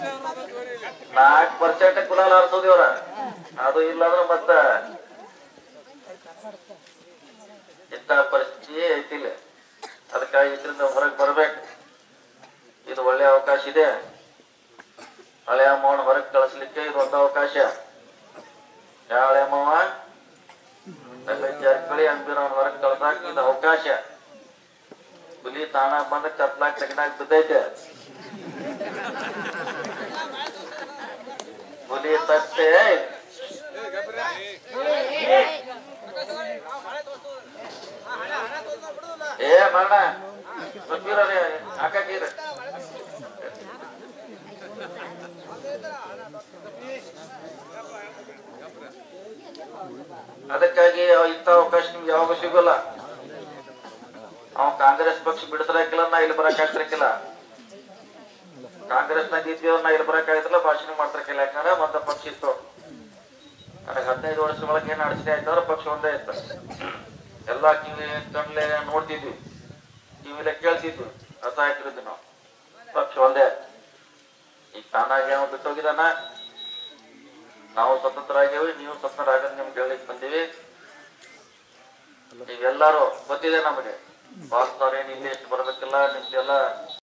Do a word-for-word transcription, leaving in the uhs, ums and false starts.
ನಾಲ್ಕು ಪರ್ಸೆಂಟ್ ಕುಲಾಲ್ ಆರಿಸೋದಿವ್ರ ಅದು ಇಲ್ಲಾಂದ್ರೆ ಮತ್ತ ಇಂಥ ಪರಿಸ್ಥಿತಿ ಐತಿಲ್ಲ. ಅದಕ್ಕಾಗಿ ಇದರಿಂದ ಹೊರಗೆ ಬರ್ಬೇಕು. ಇದು ಒಳ್ಳೆ ಅವಕಾಶ ಇದೆ. ಹಳೆಯ ಅಮ್ಮವನ್ನ ಹೊರಗೆ ಕಳಿಸ್ಲಿಕ್ಕೆ ಇದು ಒಂದು ಅವಕಾಶ. ಹಳೆ ಅಮ್ಮವ ಜಾರಕಿಹೊಳಿ ಅಂಬಿರವನ್ನ ಹೊರಗೆ ಕಳ್ಸಾಕ ಇದು ಅವಕಾಶ. ಹುಲಿ ತಾಣ ಬಂದ ಕತ್ಲಾಕ್ ತಗನಾಕ್ ಬಿದ್ದೈತೆ. ಹುಲಿ ತಟ್ಟೆ ಏ ಮರಣ ಸುತ್ತೀರೇ ಹಾಕೀರ. ಅದಕ್ಕಾಗಿ ಇಂಥ ಅವಕಾಶ ನಿಮ್ಗೆ ಯಾವಾಗ ಸಿಗೋಲ್ಲ. ಅವ ಕಾಂಗ್ರೆಸ್ ಪಕ್ಷ ಬಿಡದ್ರಾಕಿಲ್ಲ, ನಾ ಇಲ್ಲಿ ಬರಕ್ ಆಗ್ತಿರಕಿಲ್ಲ. ಕಾಂಗ್ರೆಸ್ನಾಗ ಇದ್ದೀವ್ ನಾ ಇಲ್ಲಿ ಬರಕ್ ಆಗಿದ್ರಲ್ಲ, ಭಾಷಣ ಮಾಡ್ತಿರಕಿಲ್ಲ. ಯಾಕಂದ್ರೆ ಒಂದ ಪಕ್ಷ ಇತ್ತು. ನನಗೆ ಹದಿನೈದು ವರ್ಷದೊಳಗೆ ಏನ್ ಅಡಚಣೆ ಆಯ್ತಂದ್ರೆ ಪಕ್ಷ ಒಂದೇ ಇತ್ತು. ಎಲ್ಲಾ ಕಿವಿ ಕಣ್ಲೆ ನೋಡ್ತಿದ್ವಿ, ಕಿವಿಲೆ ಕೇಳ್ತಿದ್ವಿ, ರಸ ಹಾಕಿರಿದ್ವಿ ನಾವು. ಪಕ್ಷ ಒಂದೇ. ಈಗ ತಾನಾಗಿ ಏನೋ ಬಿಟ್ಟೋಗಿದಾನ. ನಾವು ಸ್ವತಂತ್ರ ಆಗ್ಯಾವಿ, ನೀವು ಸ್ವತಂತ್ರ ಆಗದ್ ನಿಮ್ಗೆ ಹೇಳಿಕ್ ಬಂದೀವಿ. ನೀವೆಲ್ಲಾರು ಗೊತ್ತಿದೆ ನಮಗೆ. ಬಾಸ್ ಅವ್ರ ಏನ್ ಇಲ್ಲಿ ಎಷ್ಟು ಬರ್ಬೇಕಿಲ್ಲ, ನಿಮ್ದೆಲ್ಲ